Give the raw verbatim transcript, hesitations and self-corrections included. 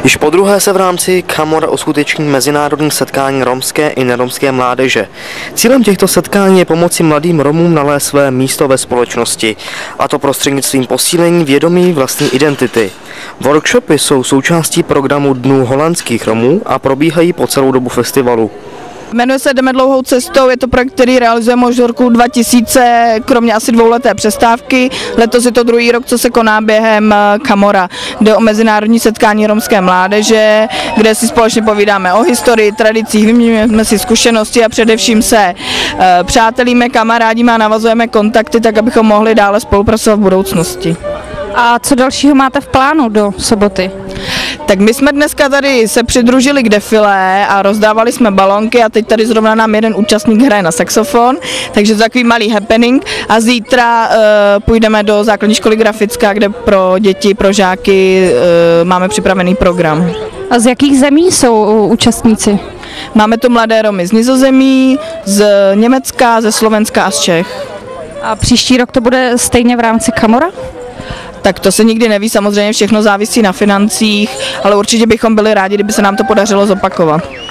Již podruhé se v rámci Kamora uskuteční mezinárodní setkání romské i neromské mládeže. Cílem těchto setkání je pomoci mladým Romům nalézt své místo ve společnosti, a to prostřednictvím posílení vědomí vlastní identity. Workshopy jsou součástí programu Dnů holandských Romů a probíhají po celou dobu festivalu. Jmenuje se Jdeme dlouhou cestou, je to projekt, který realizujeme už od roku dva tisíce, kromě asi dvouleté přestávky. Letos je to druhý rok, co se koná během Kamora. Jde o mezinárodní setkání romské mládeže, kde si společně povídáme o historii, tradicích, vyměňujeme si zkušenosti a především se přátelíme, kamarádíme a navazujeme kontakty, tak abychom mohli dále spolupracovat v budoucnosti. A co dalšího máte v plánu do soboty? Tak my jsme dneska tady se přidružili k defilé a rozdávali jsme balonky a teď tady zrovna nám jeden účastník hraje na saxofon, takže to je takový malý happening a zítra uh, půjdeme do základní školy Grafická, kde pro děti, pro žáky uh, máme připravený program. A z jakých zemí jsou účastníci? Máme tu mladé Romy z Nizozemí, z Německa, ze Slovenska a z Čech. A příští rok to bude stejně v rámci Kamora? Tak to se nikdy neví, samozřejmě všechno závisí na financích, ale určitě bychom byli rádi, kdyby se nám to podařilo zopakovat.